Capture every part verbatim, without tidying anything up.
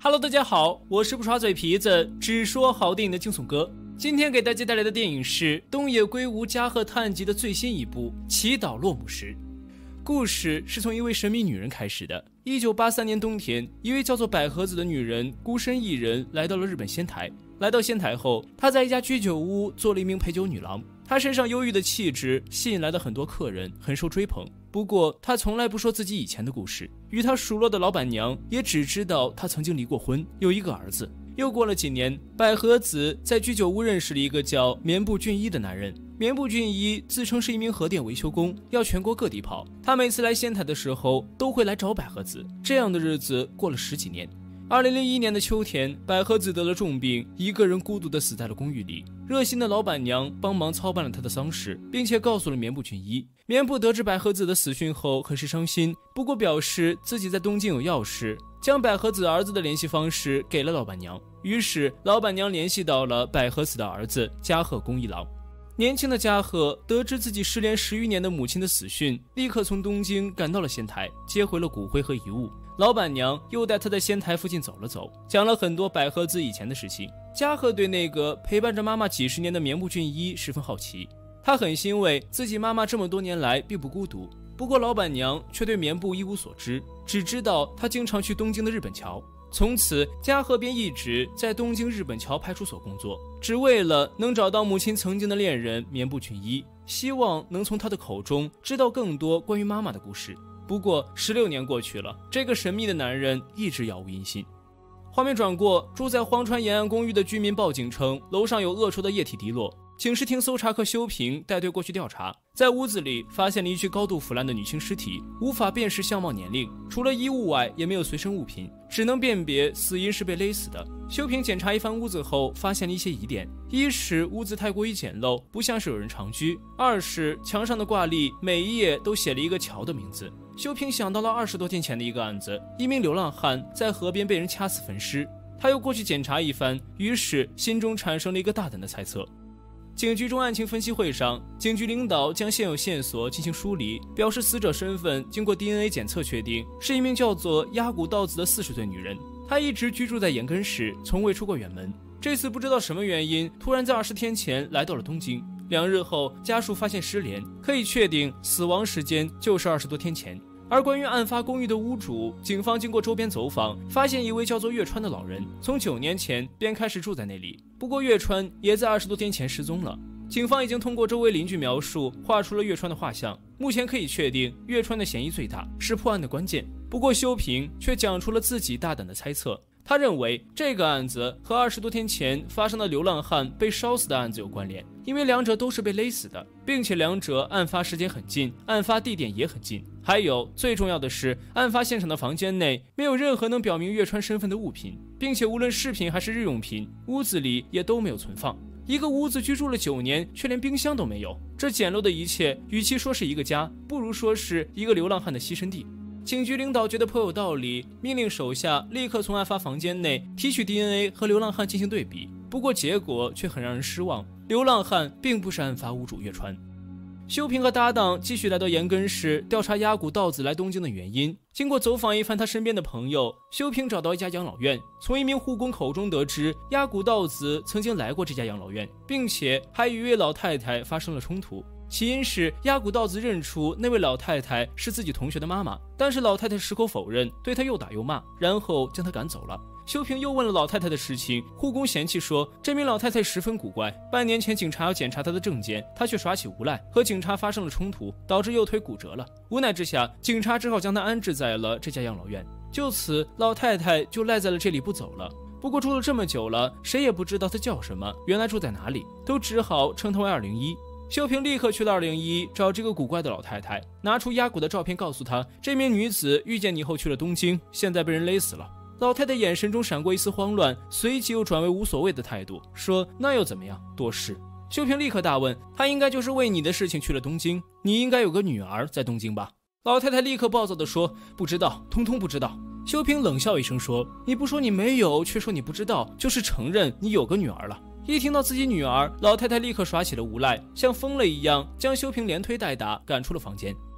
Hello， 大家好，我是不耍嘴皮子只说好电影的惊悚哥。今天给大家带来的电影是东野圭吾加贺探吉的最新一部《祈祷落幕时》。故事是从一位神秘女人开始的。一九八三年冬天，一位叫做百合子的女人孤身一人来到了日本仙台。来到仙台后，她在一家居酒屋做了一名陪酒女郎。她身上忧郁的气质吸引来了很多客人，很受追捧。不过她从来不说自己以前的故事，与她熟络的老板娘也只知道她曾经离过婚，有一个儿子。又过了几年，百合子在居酒屋认识了一个叫棉部俊一的男人。棉部俊一自称是一名核电维修工，要全国各地跑。他每次来仙台的时候都会来找百合子。这样的日子过了十几年。二零零一年的秋天，百合子得了重病，一个人孤独地死在了公寓里。热心的老板娘帮忙操办了她的丧事，并且告诉了棉部俊一。棉部得知百合子的死讯后很是伤心，不过表示自己在东京有要事，将百合子儿子的联系方式给了老板娘。于是老板娘联系到了百合子的儿子加贺恭一郎。年轻的加贺得知自己失联十余年的母亲的死讯，立刻从东京赶到了仙台，接回了骨灰和遗物。老板娘又带他在仙台附近走了走，讲了很多百合子以前的事情。加贺对那个陪伴着妈妈几十年的棉部俊一十分好奇，他很欣慰自己妈妈这么多年来并不孤独。不过老板娘却对棉部一无所知，只知道他经常去东京的日本桥。从此加贺便一直在东京日本桥派出所工作，只为了能找到母亲曾经的恋人棉部俊一，希望能从他的口中知道更多关于妈妈的故事。不过十六年过去了，这个神秘的男人一直杳无音信。画面转过，住在荒川沿岸公寓的居民报警称楼上有恶臭的液体滴落。警视厅搜查科修平带队过去调查，在屋子里发现了一具高度腐烂的女性尸体，无法辨识相貌年龄，除了衣物外也没有随身物品，只能辨别死因是被勒死的。修平检查一番屋子后发现了一些疑点，一是屋子太过于简陋，不像是有人常居；二是墙上的挂历每一页都写了一个桥的名字。修平想到了二十多天前的一个案子，一名流浪汉在河边被人掐死焚尸。他又过去检查一番，于是心中产生了一个大胆的猜测。警局中案情分析会上，警局领导将现有线索进行梳理，表示死者身份经过 D N A 检测确定是一名叫做鸭谷道子的四十岁女人。她一直居住在岩根市，从未出过远门。这次不知道什么原因，突然在二十天前来到了东京。两日后，家属发现失联，可以确定死亡时间就是二十多天前。而关于案发公寓的屋主，警方经过周边走访，发现一位叫做月川的老人，从九年前便开始住在那里。不过月川也在二十多天前失踪了。警方已经通过周围邻居描述，画出了月川的画像。目前可以确定，月川的嫌疑最大，是破案的关键。不过修平却讲出了自己大胆的猜测。他认为这个案子和二十多天前发生的流浪汉被烧死的案子有关联，因为两者都是被勒死的，并且两者案发时间很近，案发地点也很近。还有最重要的是，案发现场的房间内没有任何能表明月川身份的物品，并且无论饰品还是日用品，屋子里也都没有存放。一个屋子居住了九年，却连冰箱都没有，这简陋的一切，与其说是一个家，不如说是一个流浪汉的栖身地。警局领导觉得颇有道理，命令手下立刻从案发房间内提取 D N A 和流浪汉进行对比。不过结果却很让人失望，流浪汉并不是案发屋主月川。修平和搭档继续来到岩根市调查鸭谷道子来东京的原因。经过走访一番他身边的朋友，修平找到一家养老院，从一名护工口中得知鸭谷道子曾经来过这家养老院，并且还与一位老太太发生了冲突。起因是鸭谷道子认出那位老太太是自己同学的妈妈，但是老太太矢口否认，对她又打又骂，然后将她赶走了。修平又问了老太太的事情，护工嫌弃说这名老太太十分古怪，半年前警察要检查她的证件，她却耍起无赖，和警察发生了冲突，导致右腿骨折了。无奈之下，警察只好将她安置在了这家养老院。就此，老太太就赖在了这里不走了。不过住了这么久了，谁也不知道她叫什么，原来住在哪里，都只好称她为二零一。修平立刻去了二零一找这个古怪的老太太，拿出鸭谷的照片告诉她，这名女子遇见你后去了东京，现在被人勒死了。老太太眼神中闪过一丝慌乱，随即又转为无所谓的态度，说那又怎么样，多事。修平立刻大问，她应该就是为你的事情去了东京，你应该有个女儿在东京吧？老太太立刻暴躁地说，不知道，通通不知道。修平冷笑一声说，你不说你没有，却说你不知道，就是承认你有个女儿了。一听到自己女儿，老太太立刻耍起了无赖，像疯了一样将修平连推带打赶出了房间。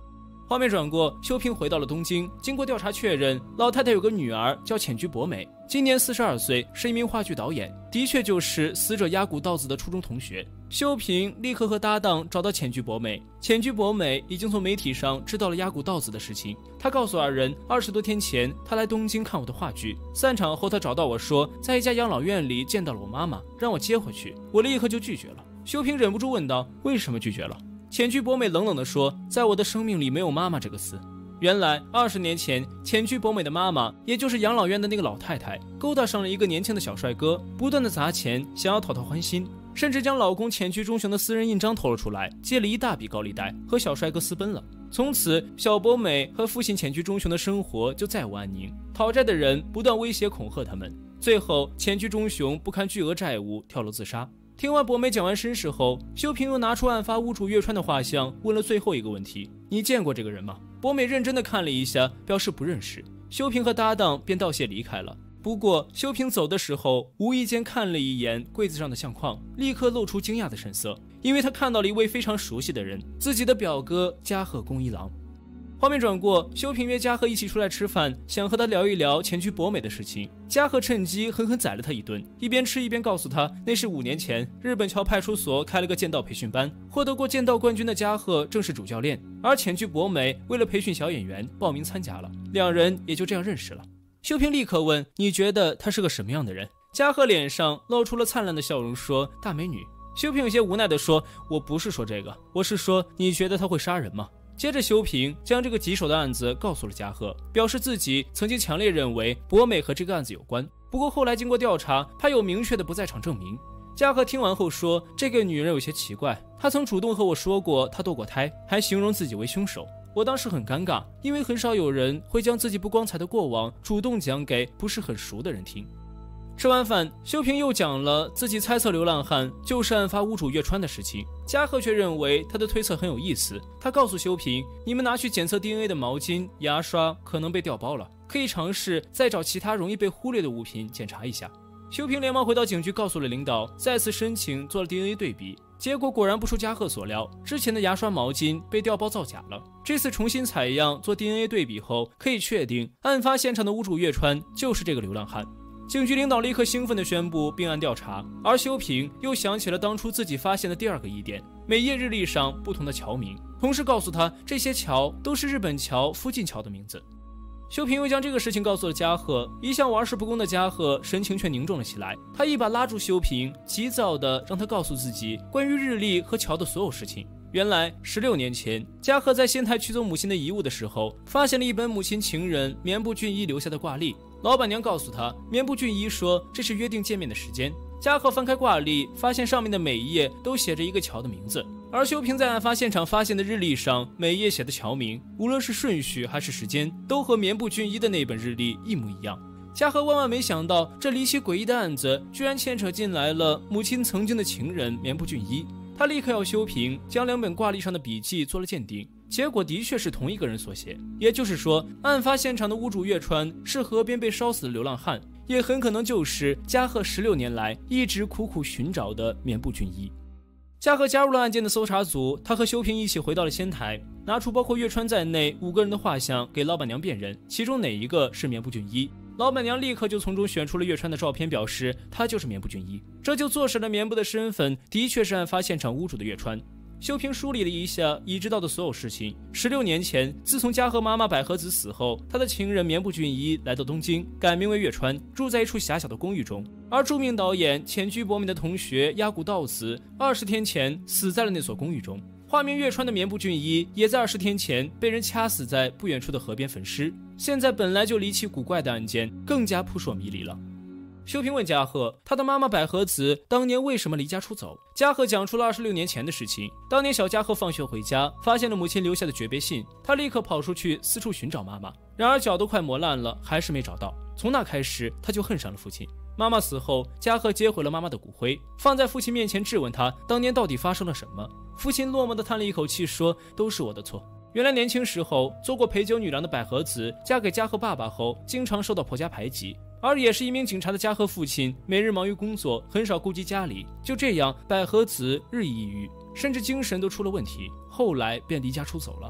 画面转过，修平回到了东京。经过调查确认，老太太有个女儿叫浅居博美，今年四十二岁，是一名话剧导演，的确就是死者鸭谷道子的初中同学。修平立刻和搭档找到浅居博美，浅居博美已经从媒体上知道了鸭谷道子的事情。他告诉二人，二十多天前他来东京看我的话剧，散场后他找到我说，在一家养老院里见到了我妈妈，让我接回去。我立刻就拒绝了。修平忍不住问道，为什么拒绝了？浅居博美冷冷地说，在我的生命里没有妈妈这个词。原来二十年前，浅居博美的妈妈，也就是养老院的那个老太太，勾搭上了一个年轻的小帅哥，不断的砸钱，想要讨他欢心，甚至将老公浅居忠雄的私人印章透了出来，借了一大笔高利贷，和小帅哥私奔了。从此，小博美和父亲浅居忠雄的生活就再无安宁，讨债的人不断威胁恐吓他们，最后浅居忠雄不堪巨额债务，跳楼自杀。听完博美讲完身世后，修平又拿出案发屋主月川的画像，问了最后一个问题：你见过这个人吗？博美认真的看了一下，表示不认识。修平和搭档便道谢离开了。不过修平走的时候，无意间看了一眼柜子上的相框，立刻露出惊讶的神色，因为他看到了一位非常熟悉的人，自己的表哥加贺恭一郎。画面转过，修平约加贺一起出来吃饭，想和他聊一聊前居博美的事情。加贺趁机狠狠宰了他一顿，一边吃一边告诉他，那是五年前日本桥派出所开了个剑道培训班，获得过剑道冠军的加贺正是主教练，而前居博美为了培训小演员报名参加了，两人也就这样认识了。修平立刻问，你觉得他是个什么样的人？加贺脸上露出了灿烂的笑容，说，大美女。修平有些无奈地说，我不是说这个，我是说你觉得他会杀人吗？接着修平将这个棘手的案子告诉了加贺，表示自己曾经强烈认为博美和这个案子有关，不过后来经过调查，他有明确的不在场证明。加贺听完后说，这个女人有些奇怪，她曾主动和我说过她堕过胎，还形容自己为凶手。我当时很尴尬，因为很少有人会将自己不光彩的过往主动讲给不是很熟的人听。吃完饭，修平又讲了自己猜测流浪汉就是案发屋主月川的事情。加贺却认为他的推测很有意思，他告诉修平，你们拿去检测 D N A 的毛巾、牙刷可能被调包了，可以尝试再找其他容易被忽略的物品检查一下。修平连忙回到警局，告诉了领导，再次申请做了 D N A 对比，结果果然不出加贺所料，之前的牙刷毛巾被调包造假了。这次重新采样做 D N A 对比后，可以确定案发现场的屋主月川就是这个流浪汉。警局领导立刻兴奋地宣布并案调查，而修平又想起了当初自己发现的第二个疑点，每页日历上不同的桥名，同时告诉他这些桥都是日本桥附近桥的名字。修平又将这个事情告诉了加贺，一向玩世不恭的加贺神情却凝重了起来，他一把拉住修平，急躁地让他告诉自己关于日历和桥的所有事情。原来十六年前，加贺在仙台取走母亲的遗物的时候，发现了一本母亲情人棉部俊一留下的挂历。老板娘告诉他，棉部俊一说这是约定见面的时间。加贺翻开挂历，发现上面的每一页都写着一个桥的名字，而修平在案发现场发现的日历上，每页写的桥名，无论是顺序还是时间，都和棉部俊一的那本日历一模一样。加贺万万没想到，这离奇诡异的案子居然牵扯进来了母亲曾经的情人棉部俊一。他立刻要修平将两本挂历上的笔记做了鉴定，结果的确是同一个人所写，也就是说，案发现场的屋主月川是河边被烧死的流浪汉，也很可能就是加贺十六年来一直苦苦寻找的棉部俊一。加贺加入了案件的搜查组，他和修平一起回到了仙台，拿出包括月川在内五个人的画像给老板娘辨认，其中哪一个是棉部俊一。老板娘立刻就从中选出了月川的照片，表示他就是棉部俊一，这就坐实了棉部的身份的确是案发现场屋主的月川。修平梳理了一下已知道的所有事情。十六年前，自从加贺妈妈百合子死后，他的情人棉部俊一来到东京，改名为月川，住在一处狭小的公寓中。而著名导演浅居博美的同学鸭谷道子，二十天前死在了那所公寓中。化名月川的棉部俊一也在二十天前被人掐死在不远处的河边焚尸。现在本来就离奇古怪的案件更加扑朔迷离了。修平问加贺，他的妈妈百合子当年为什么离家出走？加贺讲出了二十六年前的事情。当年小加贺放学回家，发现了母亲留下的诀别信，他立刻跑出去四处寻找妈妈，然而脚都快磨烂了，还是没找到。从那开始，他就恨上了父亲。妈妈死后，加贺接回了妈妈的骨灰，放在父亲面前质问他当年到底发生了什么。父亲落寞地叹了一口气，说：“都是我的错。”原来年轻时候做过陪酒女郎的百合子，嫁给加贺爸爸后，经常受到婆家排挤。而也是一名警察的加贺父亲，每日忙于工作，很少顾及家里。就这样，百合子日益抑郁，甚至精神都出了问题，后来便离家出走了。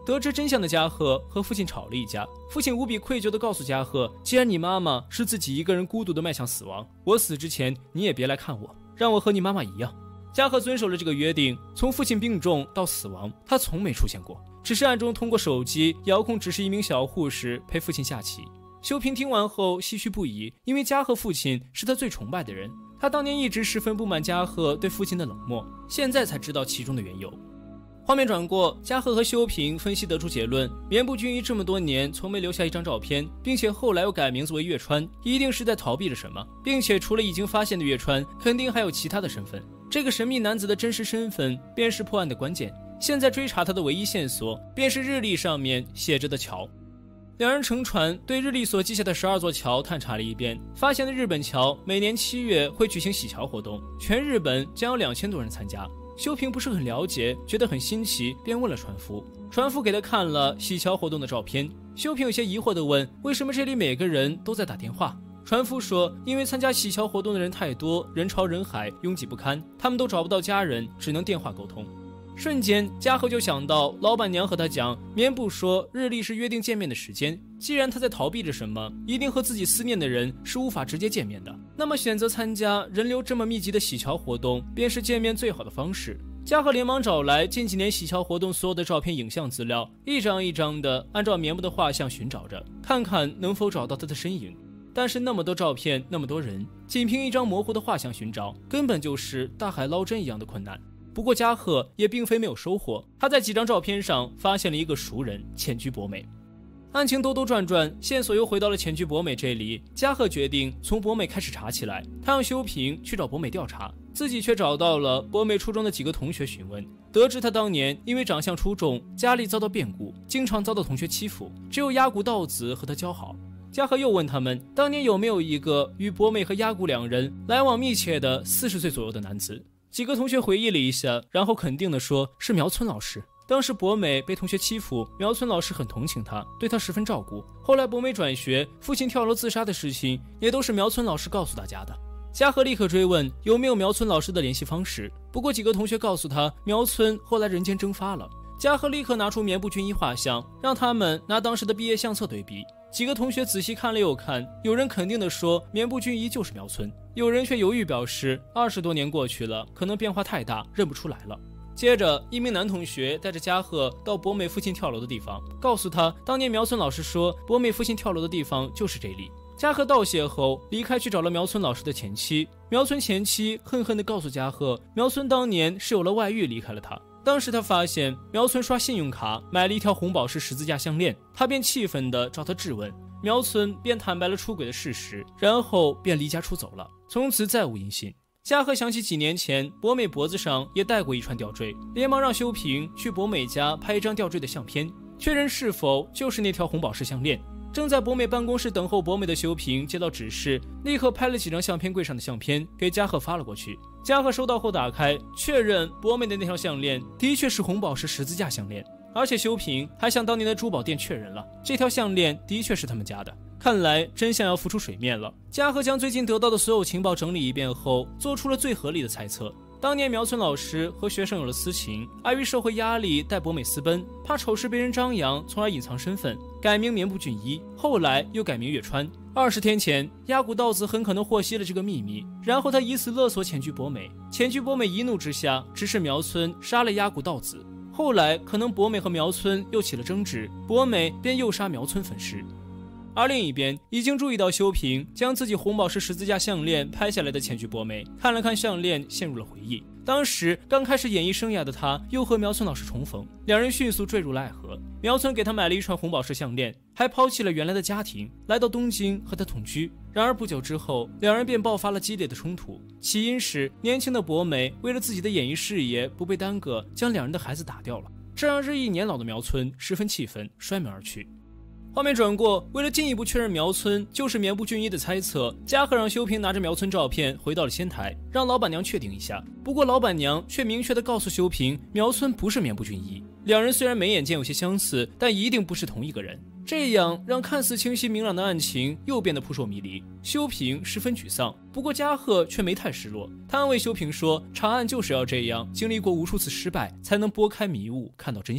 得知真相的嘉禾和父亲吵了一架，父亲无比愧疚地告诉嘉禾，既然你妈妈是自己一个人孤独地迈向死亡，我死之前你也别来看我，让我和你妈妈一样。嘉禾遵守了这个约定，从父亲病重到死亡，他从没出现过，只是暗中通过手机遥控指示一名小护士陪父亲下棋。修平听完后唏嘘不已，因为嘉禾父亲是他最崇拜的人，他当年一直十分不满嘉禾对父亲的冷漠，现在才知道其中的缘由。画面转过，嘉禾和修平分析得出结论，棉部俊一这么多年从没留下一张照片，并且后来又改名字为月川，一定是在逃避着什么，并且除了已经发现的月川，肯定还有其他的身份。这个神秘男子的真实身份便是破案的关键，现在追查他的唯一线索便是日历上面写着的桥。两人乘船对日历所记下的十二座桥探查了一遍，发现的日本桥每年七月会举行洗桥活动，全日本将有两千多人参加。修平不是很了解，觉得很新奇，便问了船夫。船夫给他看了洗桥活动的照片。修平有些疑惑地问，为什么这里每个人都在打电话？船夫说，因为参加洗桥活动的人太多，人潮人海，拥挤不堪，他们都找不到家人，只能电话沟通。瞬间，嘉禾就想到老板娘和他讲，棉布说日历是约定见面的时间，既然他在逃避着什么，一定和自己思念的人是无法直接见面的，那么选择参加人流这么密集的洗桥活动便是见面最好的方式。嘉禾连忙找来近几年洗桥活动所有的照片影像资料，一张一张的按照棉布的画像寻找着，看看能否找到他的身影。但是那么多照片，那么多人，仅凭一张模糊的画像寻找，根本就是大海捞针一样的困难。不过嘉禾也并非没有收获，他在几张照片上发现了一个熟人浅居博美。案情兜兜转转，线索又回到了浅居博美这里。嘉禾决定从博美开始查起来，他让修平去找博美调查，自己却找到了博美初中的几个同学询问，得知他当年因为长相出众，家里遭到变故，经常遭到同学欺负，只有鸭谷道子和他交好。嘉禾又问他们，当年有没有一个与博美和鸭谷两人来往密切的四十岁左右的男子？几个同学回忆了一下，然后肯定地说是苗村老师。当时博美被同学欺负，苗村老师很同情他，对他十分照顾。后来博美转学，父亲跳楼自杀的事情也都是苗村老师告诉大家的。嘉禾立刻追问有没有苗村老师的联系方式，不过几个同学告诉他，苗村后来人间蒸发了。嘉禾立刻拿出棉部俊一画像，让他们拿当时的毕业相册对比。几个同学仔细看了又看，有人肯定地说棉部俊一就是苗村，有人却犹豫表示二十多年过去了，可能变化太大，认不出来了。接着，一名男同学带着嘉禾到博美父亲跳楼的地方，告诉他当年苗村老师说博美父亲跳楼的地方就是这里。嘉禾道谢后离开，去找了苗村老师的前妻。苗村前妻恨恨地告诉嘉禾，苗村当年是有了外遇离开了他。当时他发现苗村刷信用卡买了一条红宝石十字架项链，他便气愤地找他质问，苗村便坦白了出轨的事实，然后便离家出走了，从此再无音信。嘉禾想起几年前博美脖子上也戴过一串吊坠，连忙让修平去博美家拍一张吊坠的相片，确认是否就是那条红宝石项链。正在博美办公室等候博美的修平接到指示，立刻拍了几张相片柜上的相片给嘉禾发了过去。嘉禾收到后打开，确认博美的那条项链的确是红宝石十字架项链，而且修平还向当年的珠宝店确认了，这条项链的确是他们家的。看来真相要浮出水面了。嘉禾将最近得到的所有情报整理一遍后，做出了最合理的猜测。当年苗村老师和学生有了私情，碍于社会压力带博美私奔，怕丑事被人张扬，从而隐藏身份，改名棉部俊一，后来又改名月川。二十天前，鸭谷道子很可能获悉了这个秘密，然后他以此勒索浅居博美。浅居博美一怒之下，指使苗村杀了鸭谷道子。后来可能博美和苗村又起了争执，博美便诱杀苗村分尸。而另一边，已经注意到修平将自己红宝石十字架项链拍下来的浅居博美，看了看项链，陷入了回忆。当时刚开始演艺生涯的他，又和苗村老师重逢，两人迅速坠入了爱河。苗村给他买了一串红宝石项链，还抛弃了原来的家庭，来到东京和他同居。然而不久之后，两人便爆发了激烈的冲突。起因是年轻的博美为了自己的演艺事业不被耽搁，将两人的孩子打掉了，这让日益年老的苗村十分气愤，摔门而去。画面转过，为了进一步确认苗村就是棉部俊一的猜测，嘉禾让修平拿着苗村照片回到了仙台，让老板娘确定一下。不过老板娘却明确地告诉修平，苗村不是棉部俊一，两人虽然眉眼间有些相似，但一定不是同一个人。这样让看似清晰明朗的案情又变得扑朔迷离。修平十分沮丧，不过嘉禾却没太失落，他安慰修平说，查案就是要这样，经历过无数次失败，才能拨开迷雾，看到真相。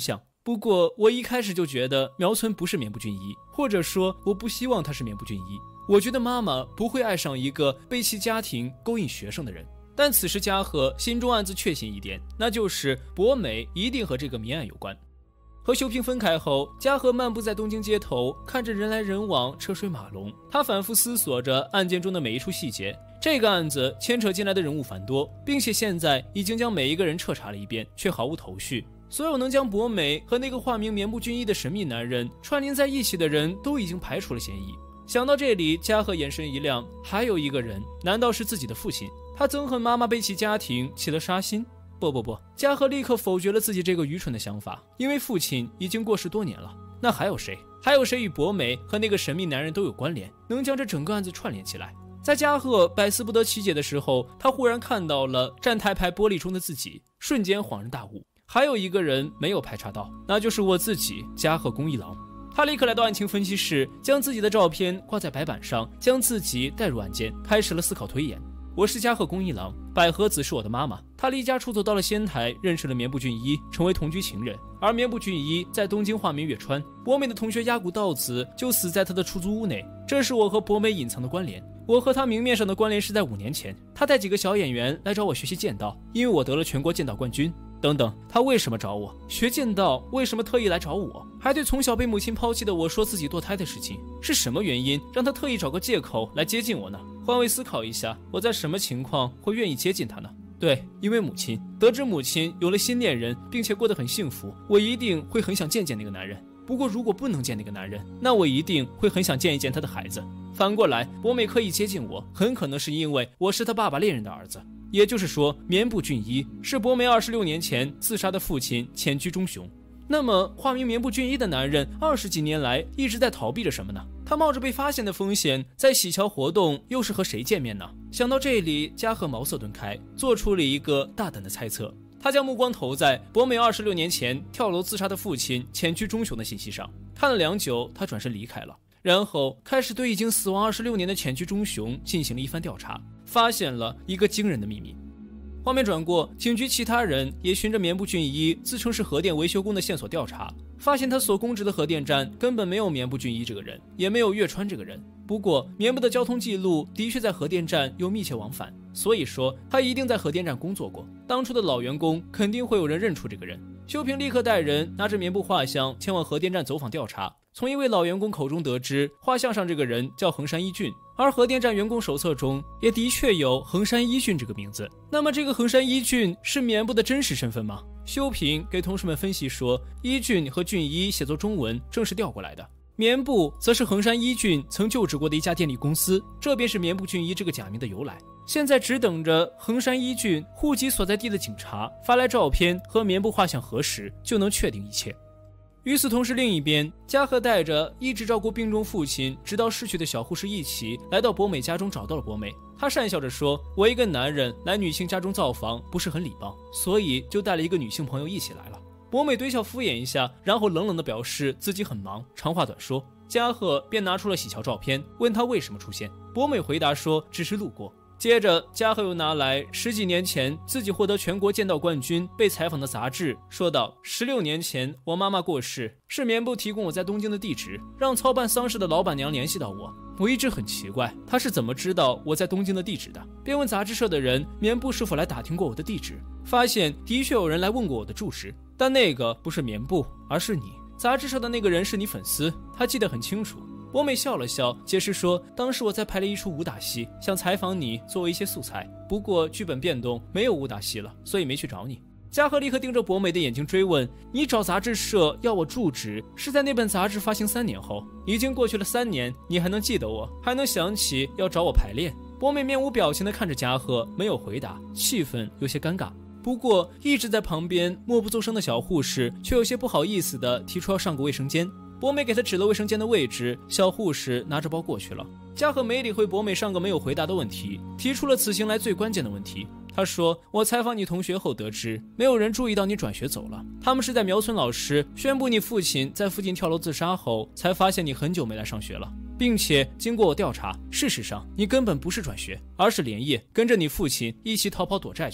不过我一开始就觉得苗村不是绵不俊一，或者说我不希望他是绵不俊一。我觉得妈妈不会爱上一个被其家庭勾引学生的人。但此时嘉禾心中暗自确信一点，那就是博美一定和这个谜案有关。和修平分开后，嘉禾漫步在东京街头，看着人来人往，车水马龙。他反复思索着案件中的每一处细节。这个案子牵扯进来的人物繁多，并且现在已经将每一个人彻查了一遍，却毫无头绪。所有能将博美和那个化名绵不俊一的神秘男人串联在一起的人都已经排除了嫌疑。想到这里，嘉禾眼神一亮，还有一个人，难道是自己的父亲？他憎恨妈妈被其家庭起了杀心？不不不，嘉禾立刻否决了自己这个愚蠢的想法，因为父亲已经过世多年了。那还有谁？还有谁与博美和那个神秘男人都有关联，能将这整个案子串联起来？在嘉禾百思不得其解的时候，他忽然看到了站台牌玻璃中的自己，瞬间恍然大悟。还有一个人没有排查到，那就是我自己，嘉禾公一郎。他立刻来到案情分析室，将自己的照片挂在白板上，将自己带入案件，开始了思考推演。我是嘉禾公一郎，百合子是我的妈妈，她离家出走到了仙台，认识了绵不俊一，成为同居情人。而绵不俊一在东京化名月川，博美的同学鸭谷道子就死在他的出租屋内，这是我和博美隐藏的关联。我和他明面上的关联是在五年前，他带几个小演员来找我学习剑道，因为我得了全国剑道冠军。等等，他为什么找我学剑道？为什么特意来找我？还对从小被母亲抛弃的我说自己堕胎的事情，是什么原因让他特意找个借口来接近我呢？换位思考一下，我在什么情况会愿意接近他呢？对，因为母亲。得知母亲有了新恋人，并且过得很幸福，我一定会很想见见那个男人。不过如果不能见那个男人，那我一定会很想见一见他的孩子。反过来，博美刻意接近我，很可能是因为我是他爸爸恋人的儿子。也就是说，绵不俊一是博美二十六年前自杀的父亲浅居忠雄。那么化名绵不俊一的男人二十几年来一直在逃避着什么呢？他冒着被发现的风险在喜桥活动，又是和谁见面呢？想到这里，嘉禾茅塞顿开，做出了一个大胆的猜测。他将目光投在博美二十六年前跳楼自杀的父亲浅居忠雄的信息上，看了良久，他转身离开了，然后开始对已经死亡二十六年的浅居忠雄进行了一番调查，发现了一个惊人的秘密。画面转过，警局其他人也循着绵不俊一自称是核电维修工的线索调查，发现他所供职的核电站根本没有绵不俊一这个人，也没有月川这个人。不过绵不的交通记录的确在核电站有密切往返，所以说他一定在核电站工作过，当初的老员工肯定会有人认出这个人。修平立刻带人拿着棉布画像前往核电站走访调查，从一位老员工口中得知，画像上这个人叫横山一俊，而核电站员工手册中也的确有横山一俊这个名字。那么这个横山一俊是棉布的真实身份吗？修平给同事们分析说，一俊和俊一写作中文正是调过来的，棉布则是横山一俊曾就职过的一家电力公司，这便是棉布俊一这个假名的由来。现在只等着横山一俊户籍所在地的警察发来照片和棉布画像核实，就能确定一切。与此同时，另一边，嘉禾带着一直照顾病重父亲直到逝去的小护士一起来到博美家中，找到了博美。他讪笑着说，我一个男人来女性家中造访不是很礼貌，所以就带了一个女性朋友一起来了。博美堆笑敷衍一下，然后冷冷地表示自己很忙，长话短说。嘉禾便拿出了喜桥照片，问他为什么出现。博美回答说只是路过。接着嘉禾又拿来十几年前自己获得全国剑道冠军被采访的杂志，说道，十六年前我妈妈过世，是棉布提供我在东京的地址，让操办丧事的老板娘联系到我。我一直很奇怪他是怎么知道我在东京的地址的，便问杂志社的人棉布是否来打听过我的地址，发现的确有人来问过我的住址，但那个不是棉布，而是你。杂志社的那个人是你粉丝，他记得很清楚。博美笑了笑，解释说，当时我在排了一出武打戏，想采访你作为一些素材，不过剧本变动，没有武打戏了，所以没去找你。嘉禾立刻盯着博美的眼睛追问，你找杂志社要我住址是在那本杂志发行三年后，已经过去了三年，你还能记得我，还能想起要找我排练？博美面无表情地看着嘉禾，没有回答，气氛有些尴尬。不过一直在旁边默不作声的小护士却有些不好意思地提出要上个卫生间。博美给他指了卫生间的位置，小护士拿着包过去了。嘉禾没理会博美上个没有回答的问题，提出了此行来最关键的问题。他说，我采访你同学后得知，没有人注意到你转学走了，他们是在苗村老师宣布你父亲在附近跳楼自杀后，才发现你很久没来上学了，并且经过我调查，事实上你根本不是转学，而是连夜跟着你父亲一起逃跑躲债去了。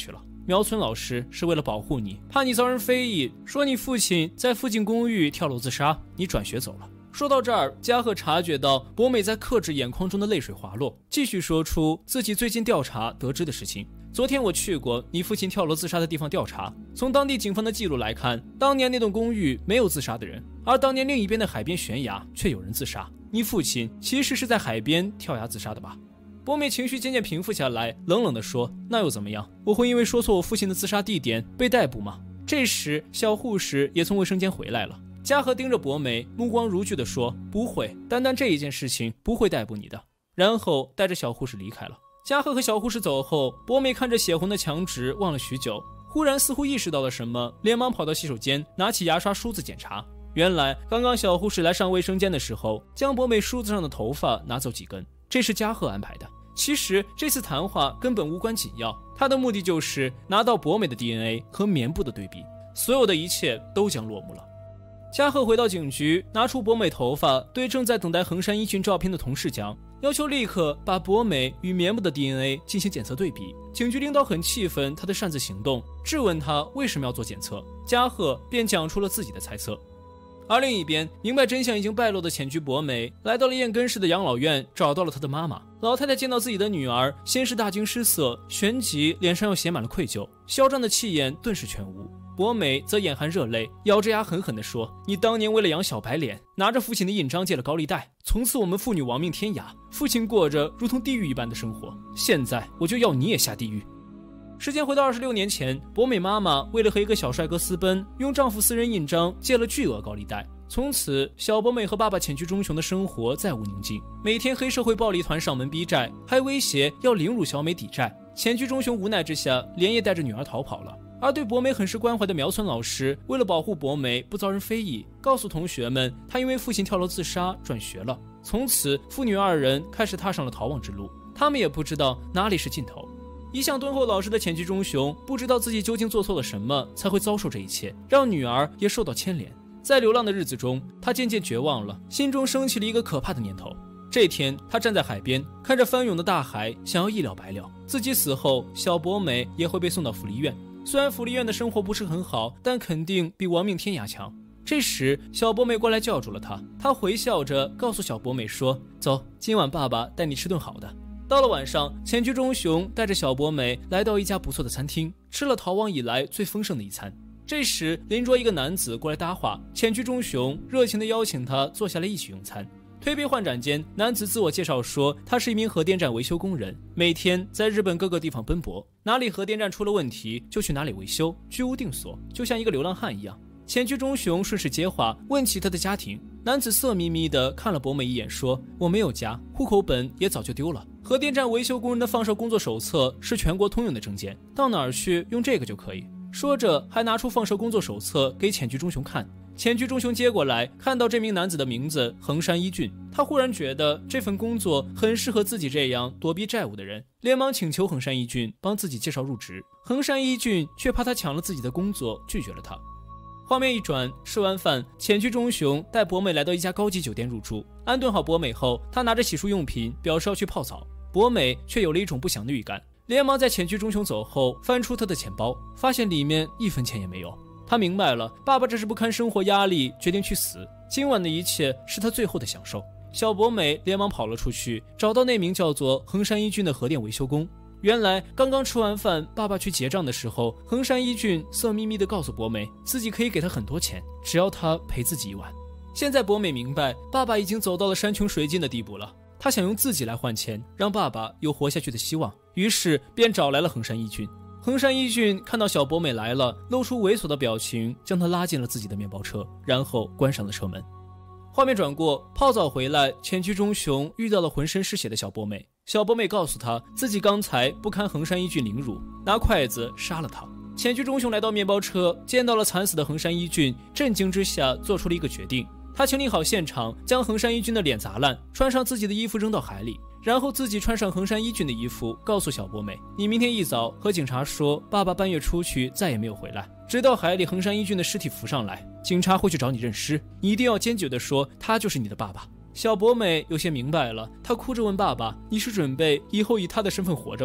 苗村老师是为了保护你，怕你遭人非议，说你父亲在附近公寓跳楼自杀，你转学走了。说到这儿，加贺察觉到博美在克制眼眶中的泪水滑落，继续说出自己最近调查得知的事情。昨天我去过你父亲跳楼自杀的地方调查，从当地警方的记录来看，当年那栋公寓没有自杀的人，而当年另一边的海边悬崖却有人自杀。你父亲其实是在海边跳崖自杀的吧？博美情绪渐渐平复下来，冷冷地说：那又怎么样？我会因为说错我父亲的自杀地点被逮捕吗？这时小护士也从卫生间回来了。加贺盯着博美，目光如炬地说：不会，单单这一件事情不会逮捕你的。然后带着小护士离开了。加贺和小护士走后，博美看着血红的墙纸望了许久，忽然似乎意识到了什么，连忙跑到洗手间，拿起牙刷梳子检查。原来刚刚小护士来上卫生间的时候，将博美梳子上的头发拿走几根，这是加贺安排的。其实这次谈话根本无关紧要，他的目的就是拿到博美的 D N A 和棉布的对比，所有的一切都将落幕了。加贺回到警局，拿出博美头发，对正在等待横山一俊照片的同事讲，要求立刻把博美与棉布的 D N A 进行检测对比。警局领导很气愤他的擅自行动，质问他为什么要做检测，加贺便讲出了自己的猜测。而另一边，明白真相已经败露的前局博美来到了燕根市的养老院，找到了他的妈妈。老太太见到自己的女儿，先是大惊失色，旋即脸上又写满了愧疚，嚣张的气焰顿时全无。博美则眼含热泪，咬着牙狠狠地说：你当年为了养小白脸，拿着父亲的印章借了高利贷，从此我们父女亡命天涯，父亲过着如同地狱一般的生活，现在我就要你也下地狱。时间回到二十六年前，博美妈妈为了和一个小帅哥私奔，用丈夫私人印章借了巨额高利贷。从此，小博美和爸爸浅居忠雄的生活再无宁静，每天黑社会暴力团上门逼债，还威胁要凌辱小美抵债。浅居忠雄无奈之下，连夜带着女儿逃跑了。而对博美很是关怀的苗村老师，为了保护博美不遭人非议，告诉同学们他因为父亲跳楼自杀转学了。从此，父女二人开始踏上了逃亡之路，他们也不知道哪里是尽头。一向敦厚老实的浅居忠雄不知道自己究竟做错了什么，才会遭受这一切，让女儿也受到牵连。在流浪的日子中，他渐渐绝望了，心中升起了一个可怕的念头。这天，他站在海边，看着翻涌的大海，想要一了百了。自己死后，小博美也会被送到福利院。虽然福利院的生活不是很好，但肯定比亡命天涯强。这时，小博美过来叫住了他，他回笑着告诉小博美说：走，今晚爸爸带你吃顿好的。到了晚上，浅居忠雄带着小博美来到一家不错的餐厅，吃了逃亡以来最丰盛的一餐。这时，邻桌一个男子过来搭话，浅居忠雄热情地邀请他坐下来一起用餐。推杯换盏间，男子自我介绍说他是一名核电站维修工人，每天在日本各个地方奔波，哪里核电站出了问题就去哪里维修，居无定所，就像一个流浪汉一样。浅居忠雄顺势接话，问起他的家庭。男子色眯眯地看了博美一眼，说：我没有家，户口本也早就丢了。核电站维修工人的放射工作手册是全国通用的证件，到哪儿去用这个就可以。说着还拿出放射工作手册给浅居忠雄看。浅居忠雄接过来，看到这名男子的名字横山一俊，他忽然觉得这份工作很适合自己这样躲避债务的人，连忙请求横山一俊帮自己介绍入职。横山一俊却怕他抢了自己的工作，拒绝了他。画面一转，吃完饭，浅居忠雄带博美来到一家高级酒店入住。安顿好博美后，他拿着洗漱用品表示要去泡澡，博美却有了一种不祥的预感，连忙在浅居忠雄走后翻出他的钱包，发现里面一分钱也没有。他明白了，爸爸这是不堪生活压力决定去死，今晚的一切是他最后的享受。小博美连忙跑了出去，找到那名叫做横山一俊的核电维修工。原来刚刚吃完饭，爸爸去结账的时候，横山一俊色眯眯地告诉博美自己可以给他很多钱，只要他陪自己一晚。现在博美明白爸爸已经走到了山穷水尽的地步了，他想用自己来换钱，让爸爸有活下去的希望，于是便找来了横山一俊。横山一俊看到小博美来了，露出猥琐的表情，将她拉进了自己的面包车，然后关上了车门。画面转过，泡澡回来，浅居忠雄遇到了浑身是血的小博美。小博美告诉他自己刚才不堪横山一俊凌辱，拿筷子杀了他。浅居忠雄来到面包车，见到了惨死的横山一俊，震惊之下做出了一个决定。他清理好现场，将横山一俊的脸砸烂，穿上自己的衣服扔到海里，然后自己穿上横山一俊的衣服，告诉小博美：你明天一早和警察说爸爸半夜出去再也没有回来，直到海里横山一俊的尸体浮上来，警察会去找你认尸，你一定要坚决地说他就是你的爸爸。小博美有些明白了，她哭着问爸爸：你是准备以后以他的身份活着吗？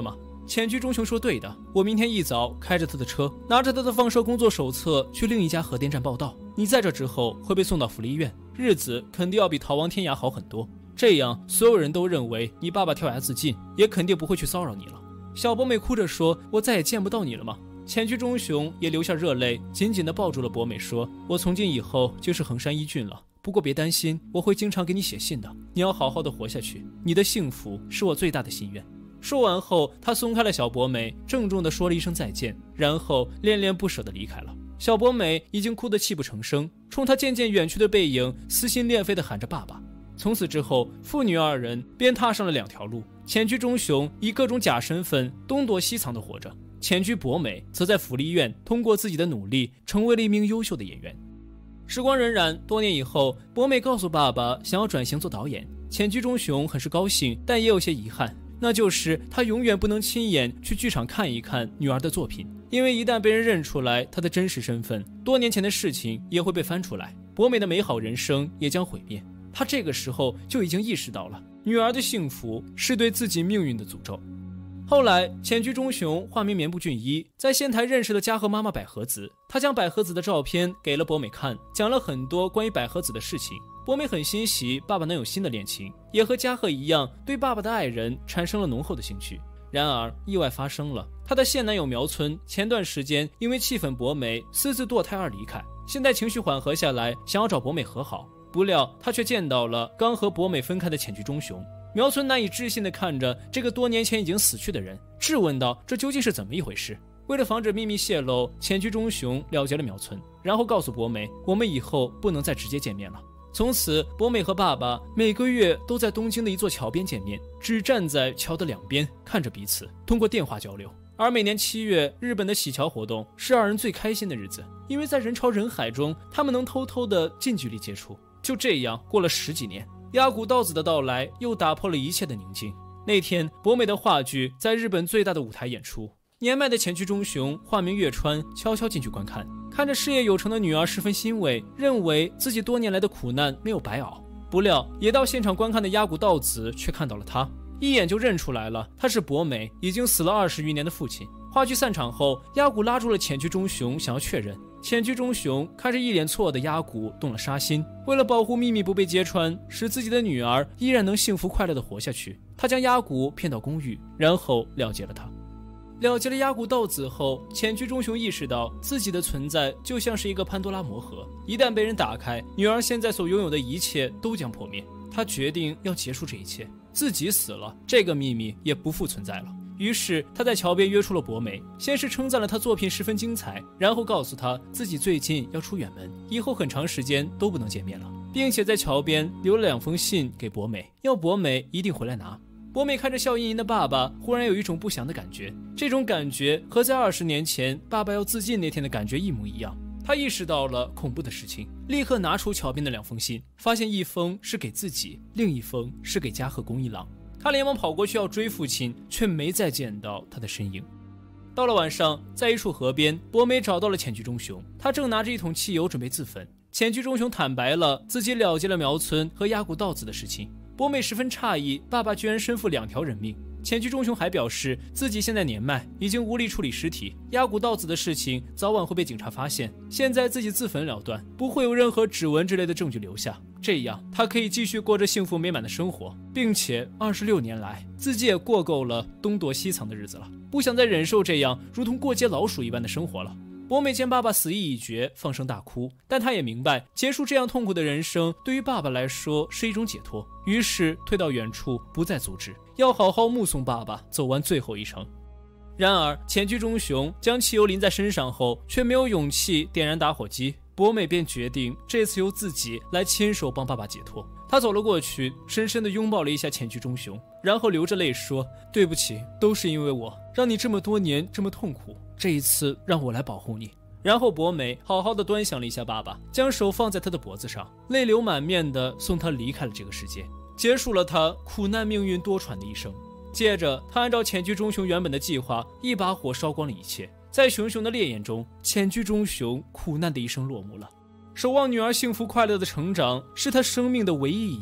浅居中雄说对的，我明天一早开着他的车，拿着他的放射工作手册去另一家核电站报道。你在这之后会被送到福利院，日子肯定要比逃亡天涯好很多。这样所有人都认为你爸爸跳崖自尽，也肯定不会去骚扰你了。小博美哭着说，我再也见不到你了吗？浅居中雄也流下热泪，紧紧地抱住了博美，说，我从今以后就是横山一俊了，不过别担心，我会经常给你写信的，你要好好的活下去，你的幸福是我最大的心愿。说完后，他松开了小博美，郑重地说了一声再见，然后恋恋不舍地离开了。小博美已经哭得泣不成声，冲他渐渐远去的背影撕心裂肺地喊着爸爸。从此之后，父女二人便踏上了两条路。浅居中雄以各种假身份东躲西藏地活着，浅居博美则在福利院通过自己的努力成为了一名优秀的演员。时光荏苒，多年以后，博美告诉爸爸想要转型做导演。浅居中雄很是高兴，但也有些遗憾，那就是他永远不能亲眼去剧场看一看女儿的作品，因为一旦被人认出来他的真实身份，多年前的事情也会被翻出来，博美的美好人生也将毁灭。他这个时候就已经意识到了，女儿的幸福是对自己命运的诅咒。后来，浅居中雄化名棉部俊一，在仙台认识了嘉禾妈妈百合子，他将百合子的照片给了博美看，讲了很多关于百合子的事情。博美很欣喜爸爸能有新的恋情，也和嘉禾一样对爸爸的爱人产生了浓厚的兴趣。然而意外发生了，他的现男友苗村前段时间因为气愤博美私自堕胎而离开，现在情绪缓和下来，想要找博美和好，不料他却见到了刚和博美分开的浅居中雄。苗村难以置信地看着这个多年前已经死去的人，质问道，这究竟是怎么一回事？为了防止秘密泄露，浅居中雄了结了苗村，然后告诉博美，我们以后不能再直接见面了。从此，博美和爸爸每个月都在东京的一座桥边见面，只站在桥的两边看着彼此，通过电话交流。而每年七月，日本的喜桥活动是二人最开心的日子，因为在人潮人海中，他们能偷偷的近距离接触。就这样过了十几年，鸭谷道子的到来又打破了一切的宁静。那天，博美的话剧在日本最大的舞台演出，年迈的浅居中雄化名月川悄悄进去观看，看着事业有成的女儿十分欣慰，认为自己多年来的苦难没有白熬。不料也到现场观看的鸭谷道子却看到了他，一眼就认出来了，他是博美已经死了二十余年的父亲。话剧散场后，鸭谷拉住了浅居中雄，想要确认。浅居中雄看着一脸错愕的鸭谷动了杀心，为了保护秘密不被揭穿，使自己的女儿依然能幸福快乐地活下去，他将鸭谷骗到公寓，然后了结了他。了结了鸭谷道子后，浅居中雄意识到自己的存在就像是一个潘多拉魔盒，一旦被人打开，女儿现在所拥有的一切都将破灭。他决定要结束这一切，自己死了，这个秘密也不复存在了。于是他在桥边约出了博美，先是称赞了他作品十分精彩，然后告诉他自己最近要出远门，以后很长时间都不能见面了，并且在桥边留了两封信给博美，要博美一定回来拿。博美看着笑吟吟的爸爸，忽然有一种不祥的感觉，这种感觉和在二十年前爸爸要自尽那天的感觉一模一样。他意识到了恐怖的事情，立刻拿出桥边的两封信，发现一封是给自己，另一封是给嘉禾公一郎。他连忙跑过去要追父亲，却没再见到他的身影。到了晚上，在一处河边，博美找到了浅居中雄，他正拿着一桶汽油准备自焚。浅居中雄坦白了自己了结了苗村和鸭谷道子的事情，博美十分诧异，爸爸居然身负两条人命。浅居中雄还表示自己现在年迈，已经无力处理尸体，鸭谷道子的事情早晚会被警察发现，现在自己自焚了断，不会有任何指纹之类的证据留下，这样他可以继续过着幸福美满的生活，并且二十六年来自己也过够了东躲西藏的日子了，不想再忍受这样如同过街老鼠一般的生活了。博美见爸爸死意已决，放声大哭，但他也明白结束这样痛苦的人生对于爸爸来说是一种解脱，于是退到远处不再阻止，要好好目送爸爸走完最后一程。然而浅居中雄将汽油淋在身上后，却没有勇气点燃打火机，博美便决定这次由自己来亲手帮爸爸解脱。他走了过去，深深地拥抱了一下浅居中雄，然后流着泪说，对不起，都是因为我让你这么多年这么痛苦，这一次让我来保护你。然后博美好好的端详了一下爸爸，将手放在他的脖子上，泪流满面的送他离开了这个世界，结束了他苦难命运多舛的一生。接着他按照浅居中雄原本的计划，一把火烧光了一切，在熊熊的烈焰中，浅居中雄苦难的一生落幕了。守望女儿幸福快乐的成长是他生命的唯一意义，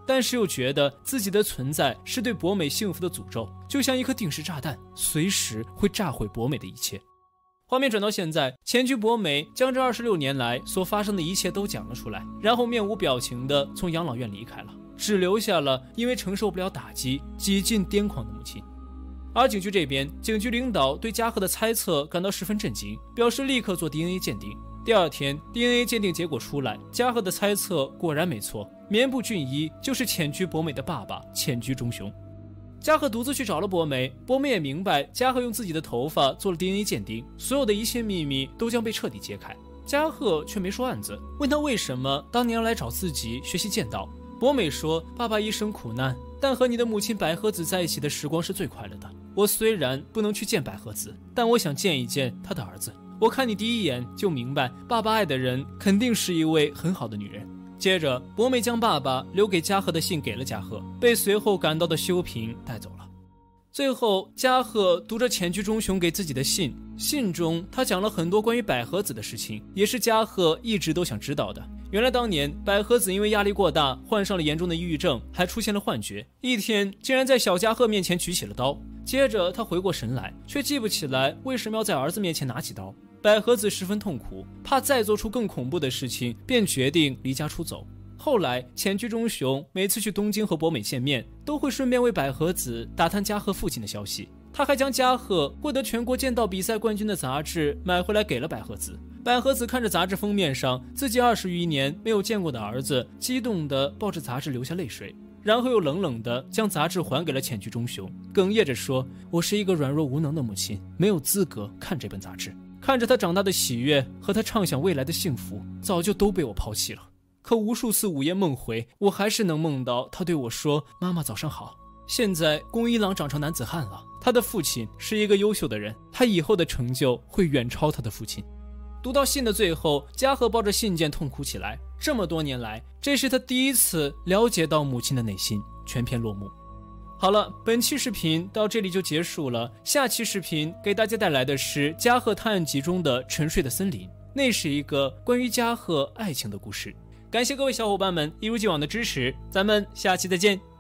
但是又觉得自己的存在是对博美幸福的诅咒，就像一颗定时炸弹，随时会炸毁博美的一切。画面转到现在，前居博美将这二十六年来所发生的一切都讲了出来，然后面无表情地从养老院离开了，只留下了因为承受不了打击几近癫狂的母亲。而警局这边，警局领导对嘉禾的猜测感到十分震惊，表示立刻做 D N A 鉴定。第二天 D N A 鉴定结果出来，嘉禾的猜测果然没错，棉部俊一就是前居博美的爸爸前居忠雄。嘉禾独自去找了博美，博美也明白嘉禾用自己的头发做了 D N A 鉴定，所有的一切秘密都将被彻底揭开。嘉禾却没说案子，问他为什么当年要来找自己学习剑道。博美说，爸爸一生苦难，但和你的母亲百合子在一起的时光是最快乐的。我虽然不能去见百合子，但我想见一见他的儿子。我看你第一眼就明白，爸爸爱的人肯定是一位很好的女人。接着，博美将爸爸留给嘉禾的信给了嘉禾，被随后赶到的修平带走了。最后，嘉禾读着前居忠雄给自己的信，信中他讲了很多关于百合子的事情，也是嘉禾一直都想知道的。原来当年百合子因为压力过大，患上了严重的抑郁症，还出现了幻觉，一天竟然在小嘉禾面前举起了刀。接着他回过神来，却记不起来为什么要在儿子面前拿起刀。百合子十分痛苦，怕再做出更恐怖的事情，便决定离家出走。后来前居忠雄每次去东京和博美见面，都会顺便为百合子打探嘉禾父亲的消息。他还将嘉禾获得全国剑道比赛冠军的杂志买回来给了百合子。百合子看着杂志封面上自己二十余年没有见过的儿子，激动地抱着杂志流下泪水，然后又冷冷地将杂志还给了前居忠雄，哽咽着说，我是一个软弱无能的母亲，没有资格看这本杂志。看着他长大的喜悦和他畅想未来的幸福，早就都被我抛弃了。可无数次午夜梦回，我还是能梦到他对我说，妈妈早上好。现在宫一郎长成男子汉了，他的父亲是一个优秀的人，他以后的成就会远超他的父亲。读到信的最后，嘉禾抱着信件痛哭起来。这么多年来，这是他第一次了解到母亲的内心。全篇落幕。好了，本期视频到这里就结束了。下期视频给大家带来的是《嘉禾探案集》中的沉睡的森林，那是一个关于嘉禾爱情的故事。感谢各位小伙伴们一如既往的支持，咱们下期再见。